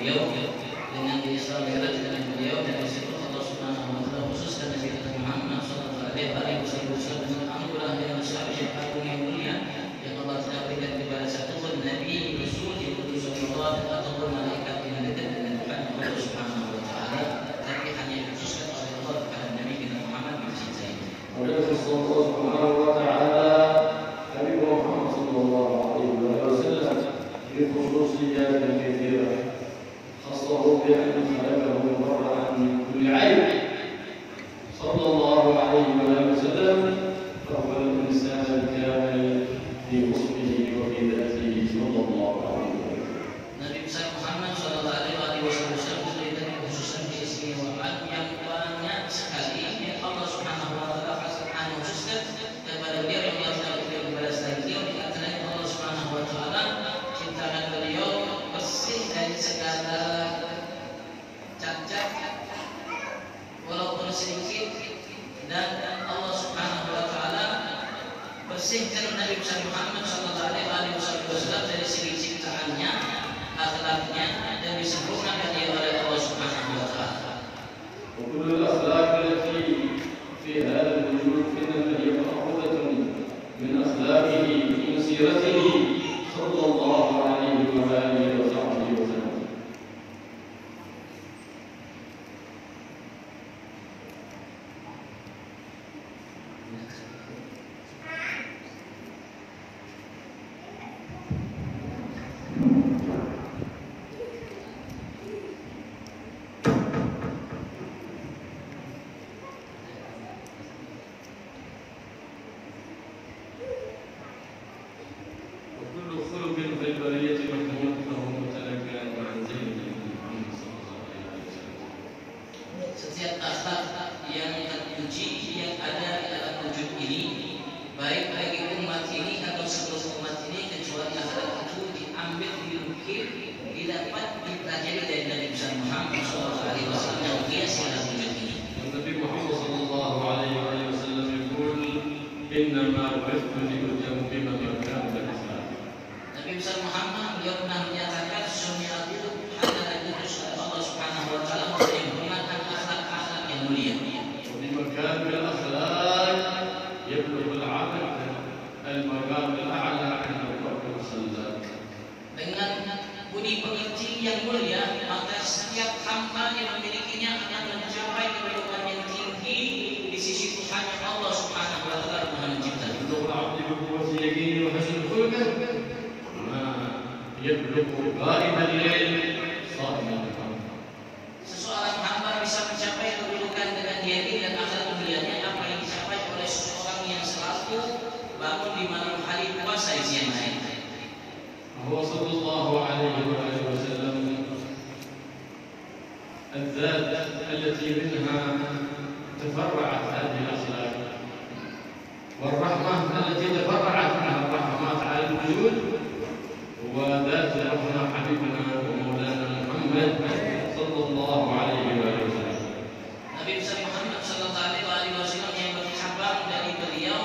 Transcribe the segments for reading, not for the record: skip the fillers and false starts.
beliau dengan Isra Mi'raj dengan beliau, dan di situ Allah Subhanahu wa taala khususkan Nabi Muhammad sallallahu alaihi wasallam dengan anugerah yang besar yang agung yang mulia yang Allah telah berikan kepada satu pun nabi, rasul, diutus Allah ataupun malaikat yang dekat dengan Tuhan Allah Subhanahu wa taala, tapi hanya dikhususkan oleh Allah kepada Nabi kita Muhammad saja. Allah Subhanahu wa taala Nabi Muhammad sallallahu alaihi wasallam بخصوصيات كثيرة خصه بأن خلقه برأ من كل عيب صلى الله عليه وسلم فهو الإنسان الكامل في وصفه وفي ذاته صلى الله عليه وسلم. Nabi besar Muhammad sallallahu alaihi wasallam diberikan kekhususan keistimewaan yang banyak sekali yang Allah Subhanahu wa taala khususkan kepada beliau yang Allah telah berikan kepada selain beliau. Di antaranya Allah Subhanahu wa taala ciptakan beliau bersih dari segala cacat walaupun sedikit, dan Allah Subhanahu wa taala bersihkan Nabi besar Muhammad sallallahu alaihi wasallam dari segi ciptaannya, akhlaknya, dan disempurnakan dia oleh Allah Subhanahu wa taala. وكل الأخلاق التي في هذا الوجود إنما هي مأخوذة من أخلاقه في سيرته صلى الله عليه وآله وصحبه وسلم. Setiap akhlak yang terpuji yang ada di dalam wujud ini, baik bagi umat ini atau seluruh umat ini, kecuali akhlak itu diambil, diukir, didapat, dipelajari dari Nabi besar Muhammad SAW yang biasa dalam wujud ini. Nabi Muhammad SAW يقول إنما بعثت لأتمم مكارم الأخلاق. Nabi besar Muhammad beliau pernah menyatakan sesungguhnya aku adalah diutus oleh Allah Subhanahu wa taala untuk menyempurnakan akhlak-akhlak yang mulia. وبمكارم الأخلاق يبلغ العبد المقام الأعلى عند الرب والصلاة. Dengan budi pekerti yang mulia, maka setiap hamba yang memilikinya akan mencapai kedudukan yang tinggi di sisi Tuhan Allah Subhanahu wa taala Maha Pencipta. يبلغ العبد بقوة يقين وحسن خلق ما يبلغ قائم الليل صائم النهار. Seseorang hamba bisa mencapai kedudukan dengan yakin dan akhlak mulianya apa yang dicapai oleh seseorang yang selalu bangun di malam hari, puasa di siang hari. وهو صلى الله عليه وآله وسلم الذات التي منها تفرعت هذه الأخلاق، والرحمة التي تفرعت منها الرحمات على الوجود، وذات الرحمة حبيبنا ومولانا محمد صلى الله عليه وآله وسلم. Nabi besar Muhammad sallallahu alaihi wasallam yang bercabang dari beliau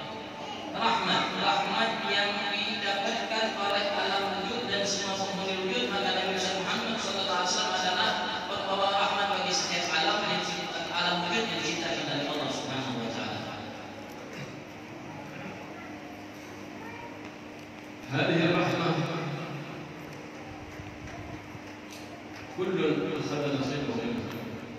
rahmat yang didapatkan oleh alam wujud dan semua penghuni wujud, maka Nabi besar Muhammad sallallahu alaihi wasallam adalah pembawa rahmat bagi setiap alam wujud yang diciptakan oleh Allah Subhanahu wa taala. هذه الرحمة كل أخذ نصيبه منها،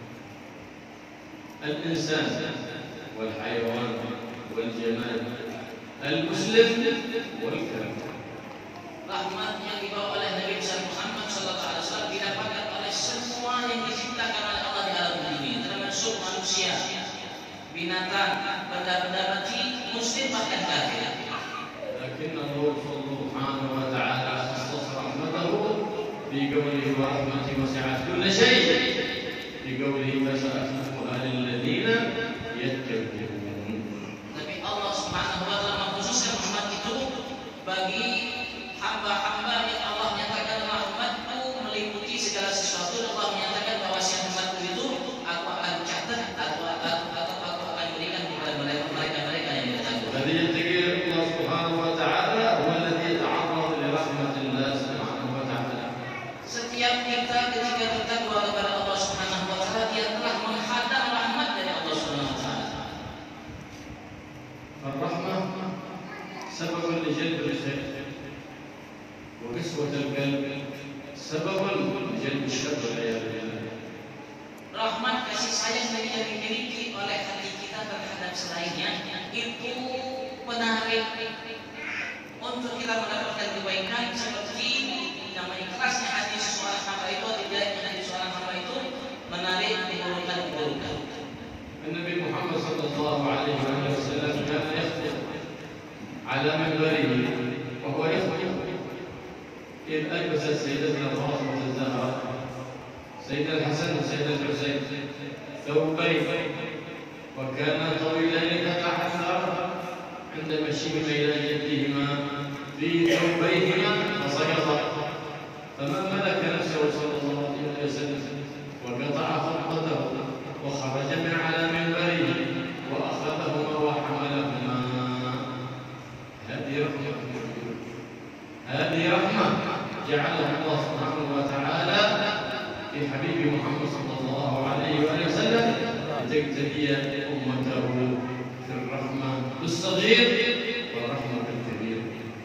الإنسان والحيوان والجماد، المسلم والكافر. Rahmat yang dibawa oleh Nabi besar Muhammad sallallahu alaihi wasallam didapatkan oleh semua yang diciptakan oleh Allah di alam dunia, termasuk manusia, binatang, benda-benda mati, muslim bahkan kafir. لكن الله سبحانه وتعالى خصص رحمته في قوله ورحمتي وسعت كل شيء، في قوله فسأكتبها للذين يتقون. Tapi Allah Subhanahu wa taala mengkhususkan rahmat itu bagi hamba-hamba yang Allah nyatakan rahmatku meliputi segala sesuatu. Allah menyatakan bahwa si rahmatku itu aku akan catat atau aku akan berikan kepada mereka yang bertakwa. الذي يتقي الله سبحانه وتعالى هو الذي يتعرض لرحمة الله سبحانه وتعالى. setiap kita ketika bertakwa kepada Allah Subhanahu wa taala, dia telah menghadang rahmat dari Allah Subhanahu wa taala. الرحمة سبب لجلب الخير، وقسوة القلب سبب لجلب الشر والعياذ بالله. Rahmat kasih sayang yang dimiliki oleh hati kita terhadap selainnya itu menarik untuk kita mendapatkan kebaikan, seperti namanya kerasnya hati seorang hamba itu, tidaknya hati seorang hamba itu menarik keburukan-keburukan. النبي محمد صلى الله عليه وسلم كان يخطب على منبره وهو يخطب إذ ألبست سيدتنا فاطمة الزهراء سيدنا الحسن وسيدنا الحسين ثوبين وكانا طويلين تتحذر عند مشيهما إلى جدهما في ثوبيهما فسقطا فما ملك نفسه صلى الله عليه وسلم وقطع خطبته وخرج من على منبره وأخذهما وحملهما. هذه رحمة جعلها الله سبحانه وتعالى في حبيب محمد صلى الله عليه وسلم لتقتدي أمته في الرحمة بالصغير والرحمة بالكبير.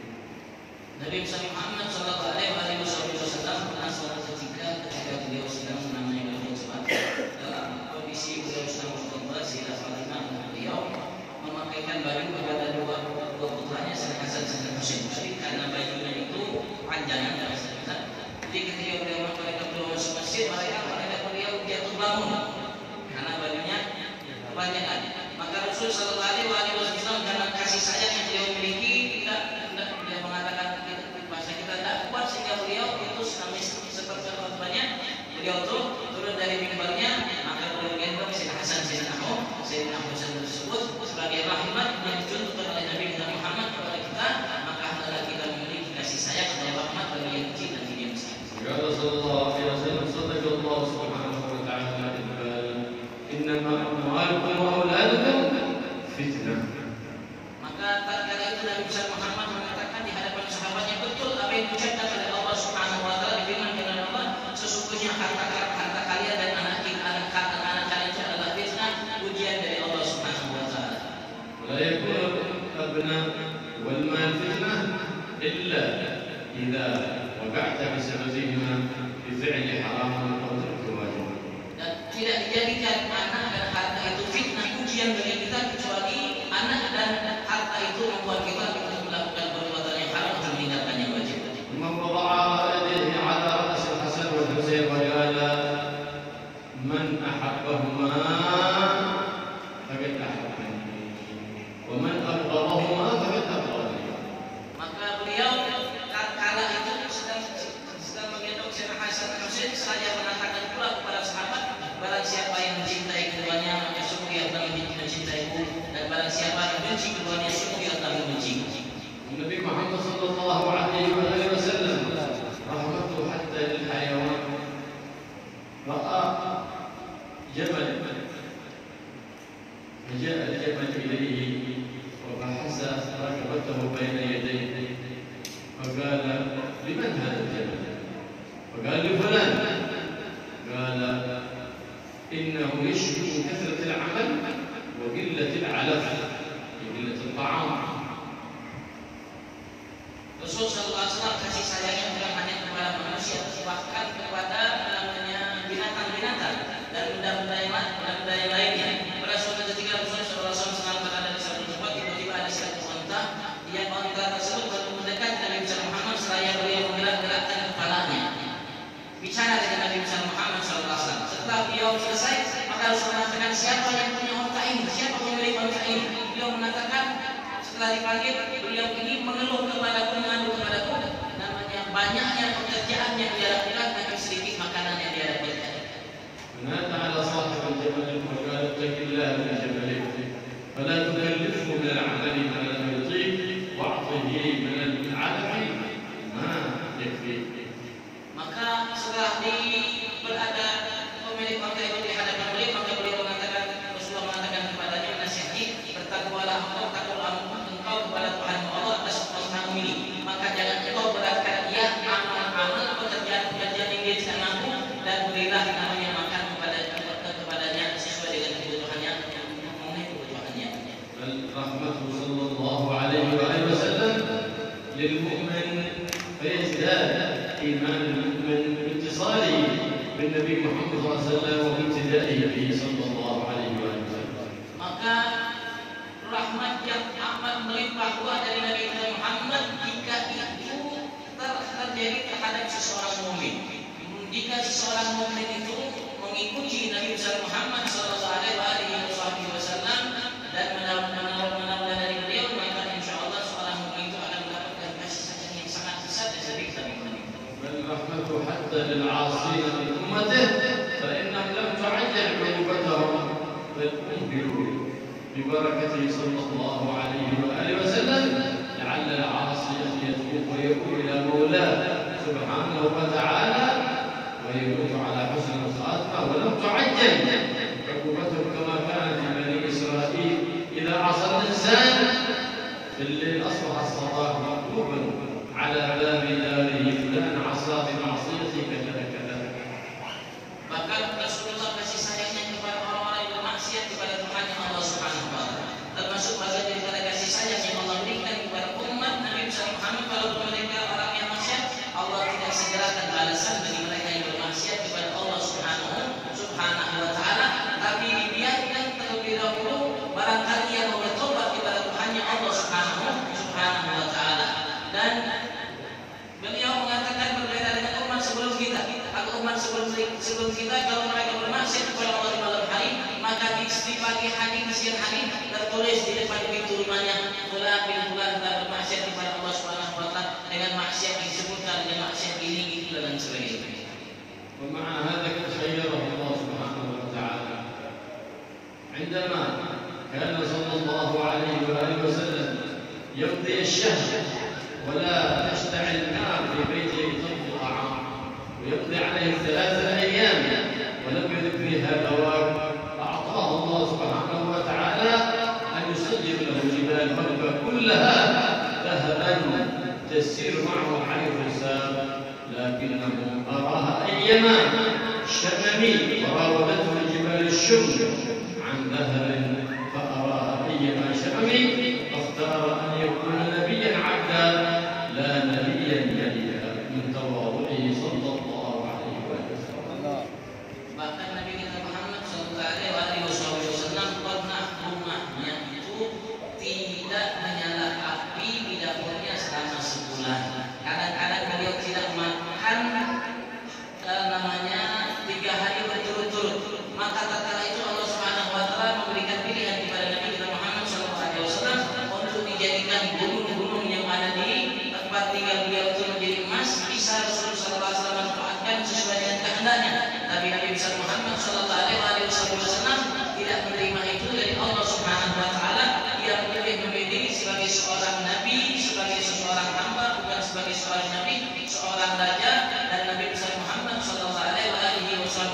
Nabi Muhammad sallallahu alaihi wasallam pernah suatu ketika beliau sedang menamai khutbah, dalam kondisi beliau sedang berkhutbah, Sayyidah Fatimah beliau memakaikan baju kepada dua putranya, Sayyidina Hasan dan Husain. Jadi karena bajunya itu panjangan dan sebagainya. Jadi ketika beliau masuk masjid, mereka beliau jatuh bangun karena bajunya panjangan. Maka Rasul sallallahu alaihi wasallam karena kasih sayang yang beliau miliki, tidak dia mengatakan bahasa kita tidak kuat, sehingga beliau itu seperti khutbahnya beliau turun dari mimbarnya, maka beliau gendong Sayyidina Hasan Sayyidina Husain tersebut sebagai rahmat yang dicontohkan oleh Nabi Muhammad kepada kita. Maka hendaklah kita memiliki kasih sayang dan rahmat bagi yang kecil dan yang besar. قال صلى الله عليه وسلم صدق الله سبحانه وتعالى إقبال إنما أموالكم وأولادكم فتنة. Maka tatkala itu Nabi Muhammad mengatakan di hadapan sahabatnya, betul apa yang diucapkan oleh Allah Subhanahu wa taala, difirmankan oleh Allah, sesungguhnya harta kalian dan anak kalian itu adalah fitnah, ujian dari Allah Subhanahu wa taala. ولا يكون الأبناء والمال فتنة إلا إذا وقعت بسببهما بفعل حرام أو ترك واجب. Dan tidak dijadikan anak dan harta itu fitnah, ujian bagi kita, kecuali anak dan harta itu membuat kita untuk melakukan perbuatan yang haram atau meninggalkan yang wajib. من وضع يديه على رأس الحسن والحسين وقال من أحبهما فقد أحبني ومن أبغضهما فقد أبغضني. Maka beliau kala itu sedang menggendong Sayyidina Hasan dan Husain, saya mengatakan pula kepada sahabat, barang siapa yang mencintai keduanya maka sungguh ia telah mencintaiku, dan barang siapa yang benci keduanya sungguh ia telah membenciku. النبي محمد صلى الله عليه وسلم رحمته حتى للحيوان رأى جبل فجاء الجبل إليه وبحث ركبته بين يديه فقال لمن هذا الجبل؟ فقال لفلان. قال إنه يشكو من كثرة العمل وقلة العلف وقلة الطعام. Rasul sallallahu alaihi wasallam kasih sayangnya bukan hanya kepada manusia, bahkan kepada namanya binatang-binatang dan benda-benda yang lainnya. Pada suatu ketika Rasul sallallahu alaihi wasallam berada di satu tempat, tiba-tiba ada satu unta. Yang unta tersebut baru mendekat Nabi Muhammad, seraya beliau menggerak-gerakkan kepalanya, bicara dengan Nabi Muhammad sallallahu alaihi wasallam. Setelah beliau selesai, maka Rasul mengatakan, siapa yang punya unta ini? Siapa pemilik unta ini? Beliau mengatakan, setelah dipanggil, beliau ini mengeluh kepadaku, mengadu kepadaku, namanya banyaknya pekerjaan yang dia lakukan, tapi sedikit makanan yang dia dapatkan. فنادى على صاحب الجبل وقال اتق الله من جبلك فلا تكلفه من العمل ما لم يطيق واعطه من العلف ما يكفيه. Maka setelah berada pemilik unta itu di hadapan beliau, maka beliau mengatakan, Rasulullah mengatakan kepadanya, menasihati, bertakwalah engkau kepada Tuhan Allah atas usahamu ini. Maka jangan engkau beratkan dia amal-amal pekerjaan yang dia tidak الإيمان من اتصاله بالنبي محمد صلى الله عليه وسلم وابتدائه به صلى الله عليه وسلم. Maka rahmat yang amat melimpah ruah dari Nabi Muhammad jika itu terjadi terhadap seseorang mukmin. Jika seseorang mukmin itu mengikuti Nabi Muhammad sallallahu alaihi wasallam dan menawarkan dari beliau, maka insyaallah seorang mukmin itu akan mendapatkan kasih sayang yang sangat besar dari Nabi Muhammad. والرحمة حتى للعاصين من أمته فإنهم لم تعجل عقوبتهم بل أنذروا ببركته صلى الله عليه وآله وسلم لعل العاصي يتوب ويؤوب إلى مولاه سبحانه وتعالى ويموت على حسن الخاتمة ولم تعجل عقوبتهم كما كان في بني إسرائيل إذا عصى الإنسان في الليل أصبح الصباح مكتوبا على باب داره فلان عصى بمعصيته كذا كذا. Bahkan Rasulullah kasih sayangnya kepada orang-orang yang bermaksiat kepada Tuhan Allah Subhanahu wa taala. Termasuk bagian daripada kasih sayang yang Allah berikan kepada umat Nabi Muhammad kalau mereka orang yang maksiat, Allah tidak segerakan balasan bagi mereka yang bermaksiat kepada Allah Subhanahu wa taala, tapi dibiarkan terlebih dahulu barangkali yang mau bertobat kepada Tuhannya Allah Subhanahu wa taala. Dan beliau mengatakan berbeda dengan umat sebelum kita. Kalau umat sebelum kita kalau mereka bermaksiat kepada Allah di malam hari, maka di pagi hari, di siang hari tertulis di depan pintu rumahnya fulan bin fulan telah bermaksiat kepada Allah Subhanahu wa taala dengan maksiat yang disebutkan dengan maksiat ini dan sebagainya. ومع هذا خيره الله سبحانه وتعالى عندما كان صلى الله عليه وآله وسلم يقضي الشهر ولا تشتعل النار في بيته بطبخ طعام ويقضي عليه 3 أيام ولم يذق فيها بواب أعطاه الله سبحانه وتعالى أن يسير له جبال مكة كلها ذهبا تسير معه حيث سار لكنه أراها أيما شممي وراودته الجبال الشم عن ذهب فأراها أيما شممي فاختار أن يكون نبيا عبدا لا نبيا يليها من تواضعه صلى الله عليه وسلم. Bahkan Nabi kita Muhammad sallallahu alaihi wasallam pernah rumahnya itu tidak menyala api di dapurnya selama sebulan. Kadang-kadang beliau tidak makan namanya 3 hari berturut-turut. Maka tatkala itu Allah Subhanahu wa taala memberikan pilihan kepada Nabi kita Muhammad sallallahu alaihi wasallam untuk dijadikan gunung-gunung yang ada di tempat tinggal beliau itu menjadi emas. Bisa Rasulullah sallallahu alaihi wasallam manfaatkan sesuai dengan kehendaknya. Tapi Nabi Muhammad sallallahu alaihi wasallam tidak menerima itu dari Allah Subhanahu wa taala. Dia lebih memilih sebagai seorang nabi, sebagai seorang hamba, bukan sebagai seorang nabi, seorang raja. Dan Nabi Muhammad sallallahu alaihi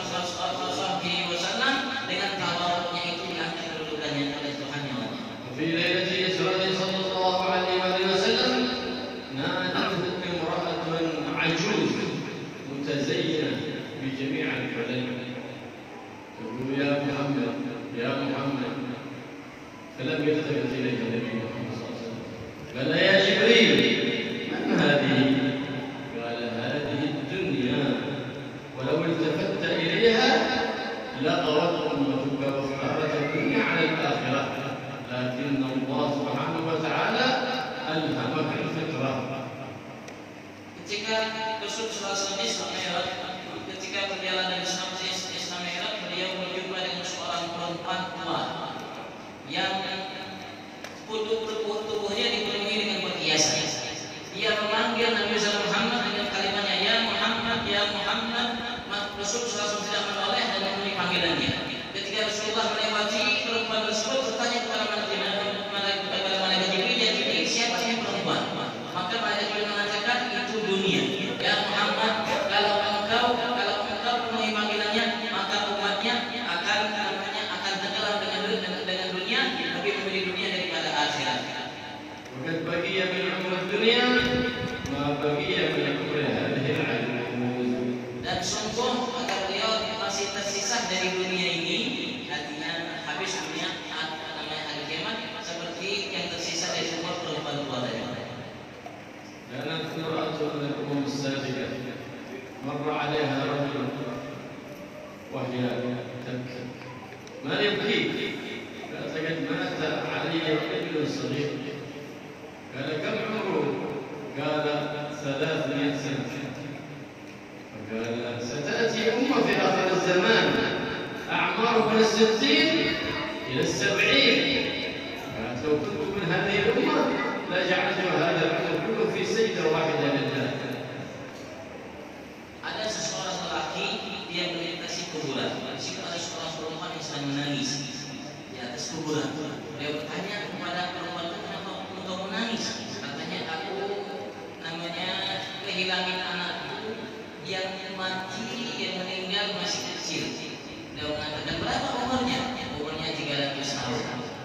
wasallam dengan tawadhunya itu diangkat kedudukannya oleh Tuhan yang Allah. في ليلة إسراء صلى الله عليه وسلم نادته امرأة عجوز متزينة بجميع الحلل تقول يا محمد يا محمد فلم يلتفت إليه النبي محمد صلى الله عليه وسلم قال يا جبريل من هذه؟ قال هذه الدنيا ولو التفت إليها لغوت أمتك واختارت الدنيا على الآخرة لكن الله سبحانه وتعالى ألهمك الفطرة. Ketika Rasulullah SAW ketika berjalan dari Isra Mi'raj, beliau berjumpa dengan seorang perempuan tua yang tubuhnya dipenuhi dengan perhiasan. Dia memanggil Nabi Muhammad dengan kalimatnya ya Muhammad, ya Muhammad. Rasulullah SAW tidak menoleh dan memenuhi panggilannya. Ketika Rasulullah melewati perempuan tersebut, bertanya kepada malaikat Jibril, ya Jibril, siapa yang perempuan? Maka malaikat Jibril mengatakan itu dunia. Ya Muhammad, kalau engkau penuhi panggilannya, maka umatnya akan tenggelam dengan dunia, lebih memilih dunia daripada akhirat. وقد بقي من عمر الدنيا ما بقي من عمر هذه العجوز. Dan sungguh agar beliau masih tersisa dari dunia ini, artinya habis dunia namanya hari kiamat, seperti yang tersisa dari umur perempuan tua tadi. كانت امرأة من الأمم السابقة مر عليها رجل وهي تبكي. ما يبكيك؟ قالت لقد مات علي ابن صغير. قال كم عمره؟ قال 300 سنة. فقال ستأتي أمة في آخر الزمان أعمار من 60 إلى 70. قالت لو كنت من هذه الأمة لجعلت هذا العمر كله في سجدة واحدة لله. Ada seseorang lelaki dia melintasi kuburan. Di situ ada seorang perempuan yang sedang menangis di atas kuburan. Dia bertanya kepada perempuan itu, kenapa engkau menangis? Katanya aku namanya kehilangan anakku yang mati, yang meninggal masih kecil. Dia mengatakan berapa umurnya? Umurnya 300 tahun.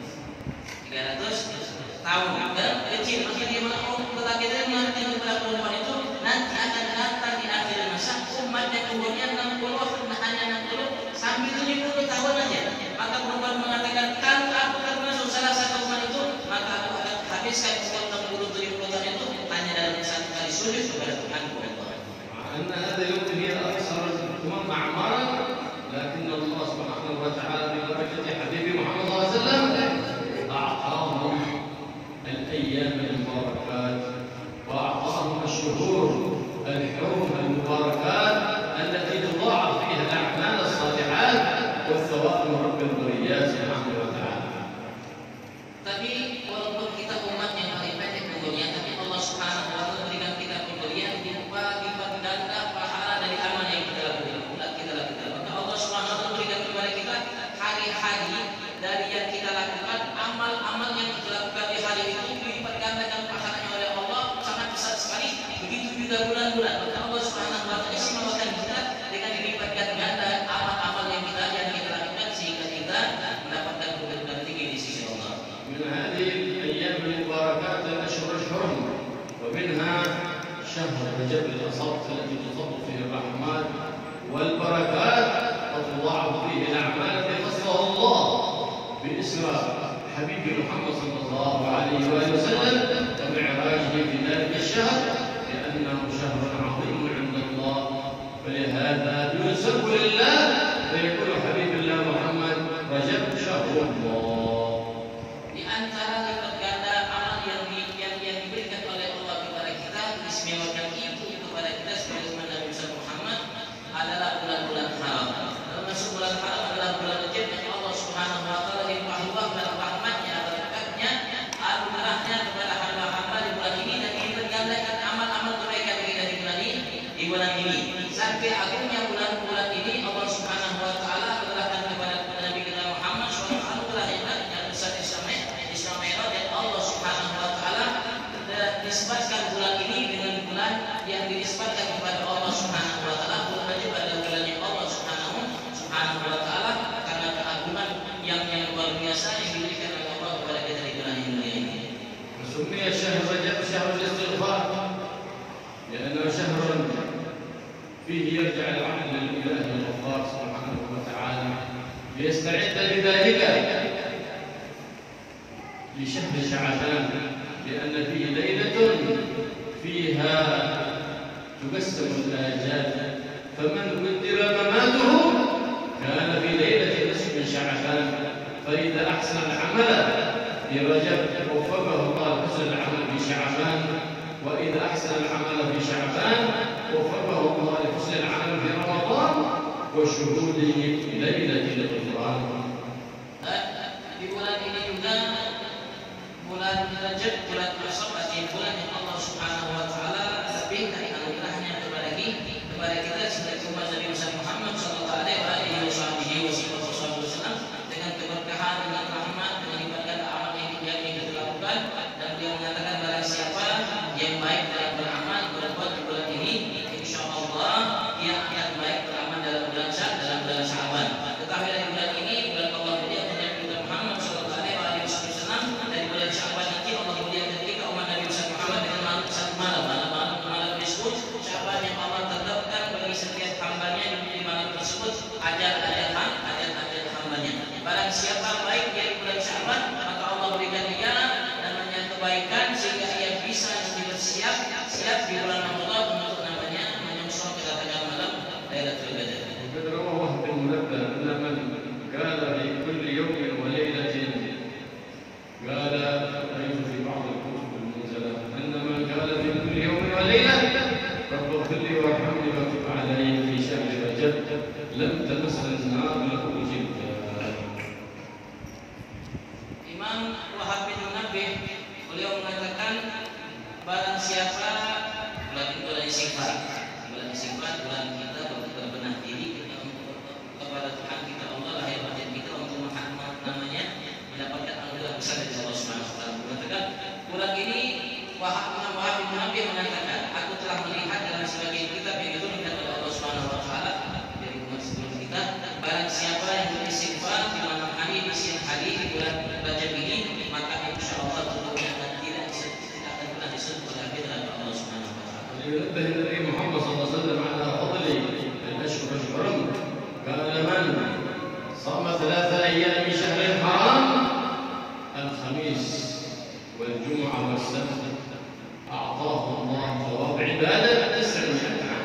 300 tahun dan kecil. Maka dia lelaki itu mengatakan kepada perempuan itu, nanti akan datang di akhir masa umat yang umurnya 60, hanya 60 sampai 70 tahun aja. Maka perempuan mengatakan, kalau aku termasuk salah satu umat itu, maka aku akan habiskan umur 60-70 tahun itu hanya dalam satu kali sujud kepada Tuhanku Allah. أن هذا يمكن هي أكثر الأمم أعمارا، لكن الله سبحانه وتعالى ببركة حبيبي محمد صلى الله عليه وسلم أعطاهم الأيام المباركات وأعطاهم الشهور الحرم المباركات التي تضاعف فيها الأعمال الصالحات والثواب من رب البريات سبحانه وتعالى. Tapi walaupun kita umat yang paling pendek umurnya, tapi Allah Subhanahu wa taala berikan kita pemberian berupa lipat ganda pahala dari amal yang kita lakukan. Maka Allah Subhanahu wa taala berikan kepada kita hari-hari dari yang kita lakukan, amal-amal yang kita lakukan di hari itu dilipat gandakan pahalanya oleh Allah sangat besar sekali. Begitu juga bulan-bulan. Maka Allah Subhanahu wa taala istimewakan kita dengan dilipat ganda amal-amal yang kita lakukan sehingga kita mendapatkan kedudukan tinggi di sisi Allah. من هذه الأيام المباركات الأشهر الحرم، ومنها شهر رجب الأصبت التي تصب فيه الرحمات والبركات وتضاعف فيه الأعمال التي خصها الله بإسرى حبيب محمد صلى الله عليه وآله وسلم ومعراجه في ذلك الشهر، لأنه شهر عظيم عند الله. فلهذا ينسب لله فيقول حبيب الله محمد رجب شهر الله. Di antara lipat ganda amal yang diberikan oleh Allah kepada kita, diistimewakan itu kepada kita sebagai umat Nabi Muhammad adalah bulan-bulan haram. Termasuk bulan haram adalah bulan Rajab yang Allah Subhanahu wa taala limpah-limpah dalam rahmatnya, berkatnya, anugerahnya kepada hamba-hamba di bulan ini dan dilipat gandakan amal-amal kebaikan kita di bulan ini. Sampai agungnya bulan-bulan ini Allah Subhanahu wa taala menerangkan kepada Nabi kita Muhammad SAW yang besar Isra Mi'raj, dan Allah Subhanahu wa taala menisbatkan bulan ini dengan bulan yang dinisbatkan kepada Allah Subhanahu wa taala. Bulan Rajab adalah bulan yang Allah Subhanahu wa taala karena keagungan yang luar biasa yang diberikan oleh Allah kepada kita di bulan yang mulia ini. وسمي شهر رجب شهر الاستغفار لأنه شهر فيه يرجع العبد لله الغفار سبحانه وتعالى ليستعد لذلك لشهر شعبان، لأن فيه ليلة فيها تقسم الآجال، فمن قدر مماته كان في ليلة نصف من شعبان، فإذا أحسن العمل في رجب وفقه الله لحسن العمل في شعبان، وإذا أحسن العمل في شعبان وفقه الله لحسن العمل في رمضان وشهوده ليلة الغفران. Di bulan ini juga bulan Rajab, bulan Ashab, bulan yang Allah Subhanahu wa taala lebih dari anugerahnya kepada kita sebagai umat Nabi Muhammad sallallahu alaihi wasallam dengan keberkahan, dengan rahmat, dengan ibadah amal yang kita lakukan, dan dia mengatakan barang siapa yang baik dalam beramal berbuat di bulan ini, insyaallah dia akan baik beramal dalam bulan Sya'ban. Tetapi dari bulan ini, bulan Allah mulia Nabi Muhammad sallallahu alaihi wasallam, dari bulan Sya'ban nanti Allah muliakan kita umat Nabi Muhammad dengan satu malam disebut Sya'ban yang Allah tetapkan bagi setiap لم تمس النار له جلدا. Imam Wahab bin Munabbih beliau mengatakan barang siapa bulan istighfar, bulan kita berbenah diri kepada Tuhan kita Allah lahir batin kita untuk namanya mendapatkan anugerah besar dari Allah Subhanahu wa taala. Mengatakan bulan ini Wahab bin Munabbih mengatakan aku telah melihat dalam sebagian kitab yang diturunkan oleh Allah Subhanahu wa taala dari umat sebelum kita barang siapa yang beristighfar di malam hari di siang hari di bulan Rajab ini maka insyaallah tubuhnya tidak akan pernah disentuh oleh api neraka Allah Subhanahu wa taala. ينبه النبي محمد صلى الله عليه وسلم على فضل الاشهر الحرم قال من صام 3 أيام من شهر الحرام الخميس والجمعه والسبت اعطاه الله ثواب عباده 900 عام.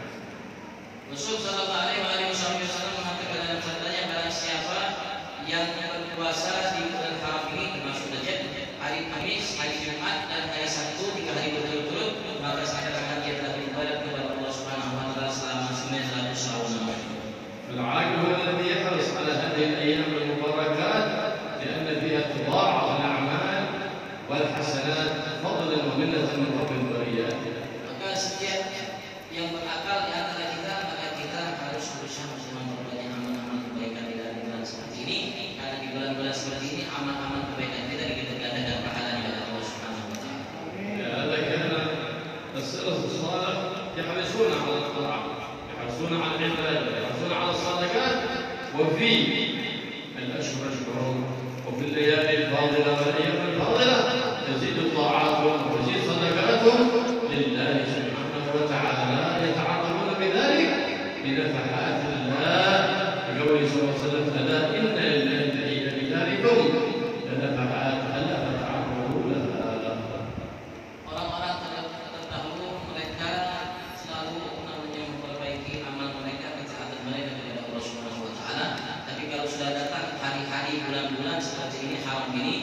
Rasul sallallahu alaihi wasallam mengatakan dalam sabdanya barang siapa yang berpuasa di bulan haram ini termasuk Rajab, hari Kamis, hari Jumat dan hari Sabtu 3 hari berturut-turut maka seakan-akan dia telah beribadah kepada Allah Subhanahu wa taala selama 900 tahun. العاقل هو الذي يحرص على هذه الايام المباركات لان فيها تضاعف الاعمال والحسنات فضلا ومنه من رب البريات. Maka setiap yang berakal di antara kita maka kita harus berusaha memperbanyak amal-amal kebaikan di dalam bulan seperti ini karena di bulan-bulan seperti ini amal-amal kebaikan kita dilipat gandakan pahalanya oleh Allah Subhanahu wa taala. هذا كان السلف الصالح يحرصون على الطاعه، يحرصون على العباده، يحرصون على الصدقات وفي الاشهر الحرم وفي الليالي الفاضله والايام الفاضله تزيد طاعاتهم وتزيد صدقاتهم لله سبحانه وتعالى يتعرضون بذلك بنفحات الله بقوله صلى الله عليه وسلم الا ان لله بداركم لنفحات الا فتعرضوا لها. Orang-orang terdahulu mereka selalu memperbaiki amal mereka ketaatan mereka kepada Allah Subhanahu wa taala. Tapi kalau sudah datang hari-hari bulan-bulan seperti ini haram ini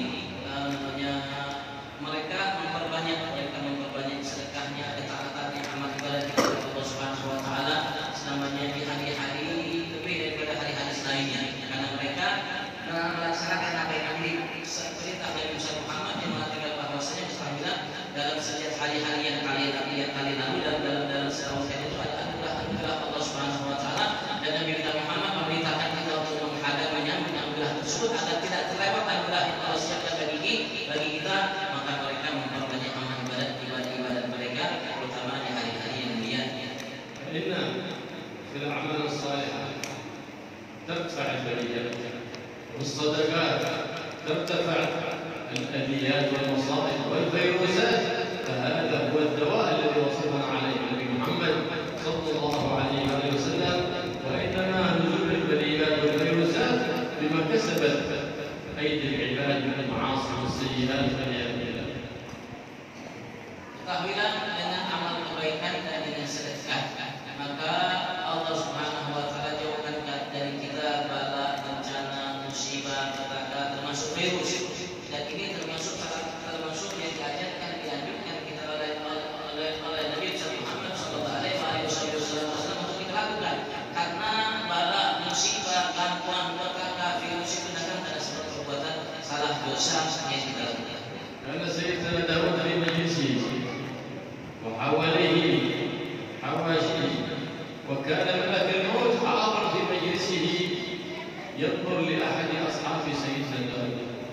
mereka memperbanyak sedekahnya, ketaatannya, amal ibadah kepada Allah Subhanahu wa taala namanya di hari-hari lebih daripada hari-hari selainnya karena mereka melaksanakan apa yang diperintah dari Musa Muhammad yang mengatakan bahwasanya Bismillah dalam setiap hari-hari yang kali lalu dalam setahun itu ada anugerah Allah Subhanahu wa taala dan Nabi kita Muhammad memerintahkan kita untuk menghadap menyambut anugerah tersebut agar tidak terlewat anugerah yang Allah siapkan bagi kita maka mereka memperbanyak amal ibadah mereka terutama di hari-hari yang mulia. إن في الأعمال الصالحة ترفع البليات والصدقات ترتفع الأذيات والمصائب والفيروسات فهذا هو الدواء الذي وصفنا عليه النبي محمد صلى الله عليه وسلم وإنما نزول البليات والفيروسات بما كسبت أيدي العباد من المعاصي والسيئات والعياذ بالله. Ketahuilah dengan amal kebaikan dan dengan sedekah maka Allah Subhanahu wa taala jauhkan dari kita bala, bencana, musibah, petaka termasuk virus dan ini termasuk yang diajarkan dianjurkan kita oleh Nabi Muhammad sallallahu alaihi wasallam untuk kita lakukan karena bala, musibah, gangguan, petaka, virus itu datang karena sebab perbuatan salah dosa yang kita lakukan. كان سيدنا داود في مجلسه وحواليه حواشيه وكان ملك الموت حاضر في مجلسه ينظر لأحد أصحاب سيدنا داود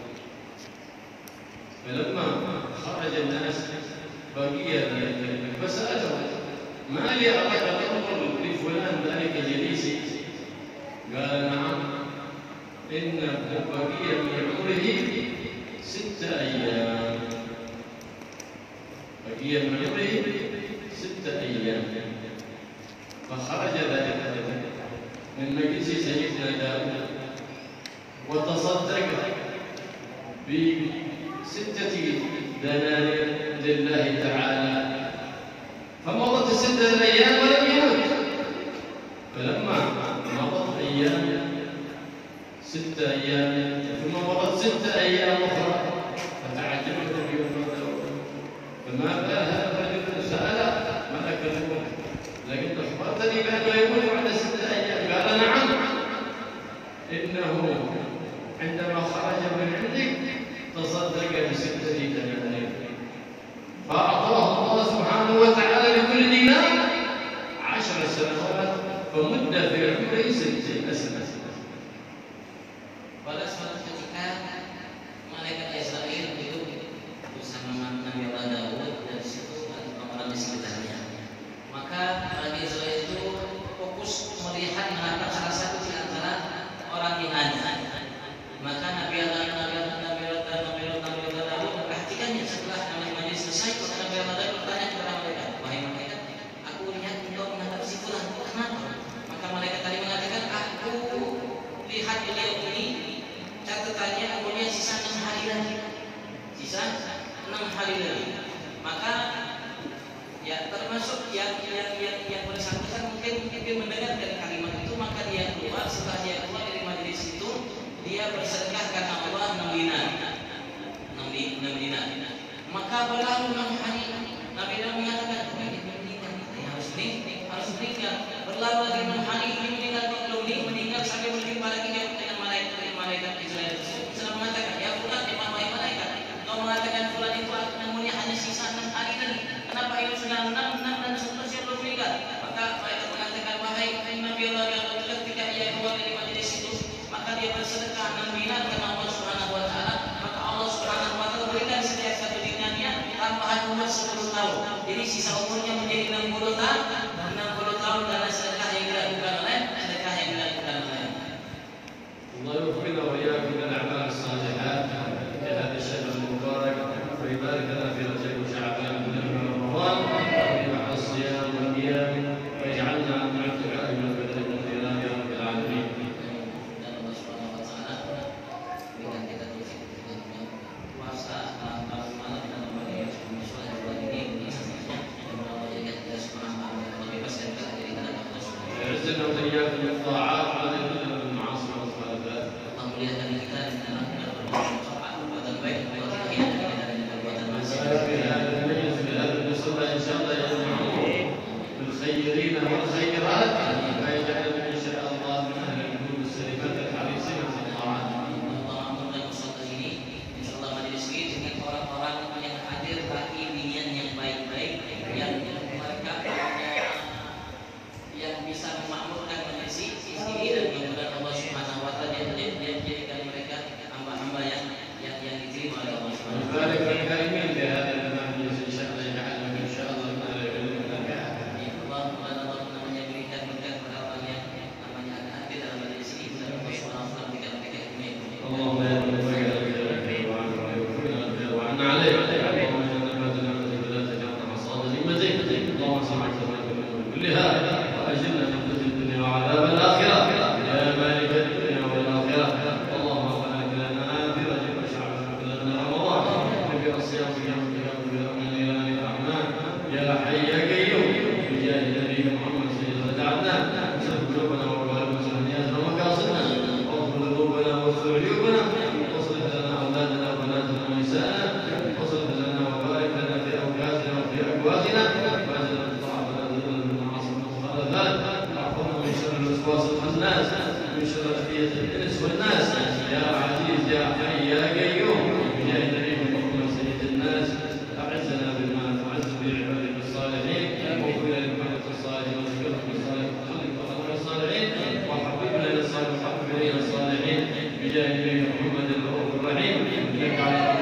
فلما خرج الناس بقي فسأله ما لي أراك تنظر لفلان ذلك جليسي قال نعم إنه بقي من عمره 6 أيام بقي من عمره 6 أيام فخرج ذلك من مجلس سيدنا داود وتصدق ب6 دنانير لله تعالى فمضت 6 أيام ولم يمت فلما مضت أيام 6 أيام ثم مضت 6 أيام أخرى فتعجب النبي داود فما بال هذا الرجل سأل ملك الموت لكن أخبرتني بأنه يموت بعد 6 أيام قال نعم أنه عندما خرج من عندك تصدق ب6 دنانير، فأعطاه الله سبحانه وتعالى لكل دينار 10 سنوات، فمدة في عمره 60 سنة. Pada suatu ketika malaikat Israel itu bersama Nabi Allah Daud dan situ orang-orang di sekitarnya. Maka Nabi Israel itu fokus melihat menatap salah satu di antara orang yang ada. Maka Nabi Allah Daud memperhatikannya. Setelah majelis selesai, maka Nabi Allah Daud bertanya kepada malaikat, wahai malaikat, aku lihat engkau menatap si fulan, kenapa? Maka malaikat tadi mengatakan, aku lihat beliau ini catatannya aku lihat sisa 6 hari lagi. Sisa 6 hari lagi. Maka ya termasuk yang bersangkutan mungkin mendengarkan kalimat itu, maka dia keluar. Setelah dia keluar dari majelis itu, dia bersedekah karena Allah 6 dinar. Maka berlalu 6 hari. Nabi Daud mengatakan, harus meninggal. Berlalu lagi 6 hari, ini meninggal sampai berjumpa lagi dengan malaikat Israel. Sudah mengatakan, ya fulan, wahai malaikat, kau mengatakan fulan itu namunnya hanya sisa 6 hari lagi. Kenapa itu sudah 6 dan seterusnya belum meninggal? Maka malaikat mengatakan, wahai Nabi Allah ketika ia keluar dari majelis itu, maka dia bersedekah 6 dinar karena Allah Subhanahu wa taala. Maka Allah Subhanahu wa taala berikan setiap satu dinarnya tambahan umur 10 tahun. Jadi sisa umurnya menjadi 60 tahun karena sedekah yang dilakukan oleh الله يوفقنا وإياكم من الأعمال الصالحات في هذا الشهر المبارك، ويبارك لنا في رجب وشعبان ونعم رمضان، ويجعل الصيام والقيام، ويجعلنا من الدعاء والبدء والخيرات يا رب العالمين. يعزنا وإياكم بالطاعات ويذلنا بالمعاصي والمخالفات. Muliakan kita dengan perbuatan baik dan perbuatan maksiat. في هذا المجلس في هذا المسجد إن شاء الله يجمعون بالخيرين والخيرات، ويجعلنا إن شاء الله من أهل القلوب السليمة الحريصين في الطاعات. Allah dan Ustaz ini, insyaallah majelis ini dengan orang-orang yang hadir bagi niat yang baik-baik, yang mereka yang bisa memakmurkan majelis ini, dan mudah-mudahan Allah Subhanahu wa taala dia menjadikan mereka hamba-hamba yang diterima oleh Allah Subhanahu wa taala. وبارك الكريمين في هذا المجلس إن شاء الله، يجعلنا إن شاء الله من أهل العلم والنفع. Allah namanya berikan berkat kepada orang yang namanya ada hadir dalam majelis ini, dan Allah Subhanahu wa taala berikan mereka ilmu. اللهم يا رب وعنا عليك، اللهم اجعلنا ما تنعمت ولا تجعلنا حصاد ذمتك، اللهم صل كلها واجرنا من خزي الدنيا وعذاب الاخره يا مالك الدنيا والاخره. اللهم بارك لنا في رجب وشعبان وبلغنا رمضان، وفي الصيام قيام برحمن الرحمن يا حي يا قيوم، بجاه نبي محمد سيد العدنان، وسلم قلوبنا وقلوب سهنياتنا ومقاصدنا، واغفر ذنوبنا واستر عيوبنا، واصلح لنا اولادنا وبناتنا ونساءنا، واصلح لنا وبارك لنا في اوقاتنا وفي اقواتنا، واجعلنا من طاعتنا ذلنا من معاصي المخالفات، واعفونا من شر الوسواس الخناس، من شر اذيه الانس والناس، يا عزيز يا حي يا قيوم، بجاه نبي محمد سيد الناس. اعزنا بالمال واعز بعبادك الصالحين، واغفر للمحبه الصالحين وذكرهم الصالحين وخلق الصالحين، وحببنا الى الصالحين وحبب الينا الصالحين، بجاه نبي محمد الرؤوف الرحيم، انك على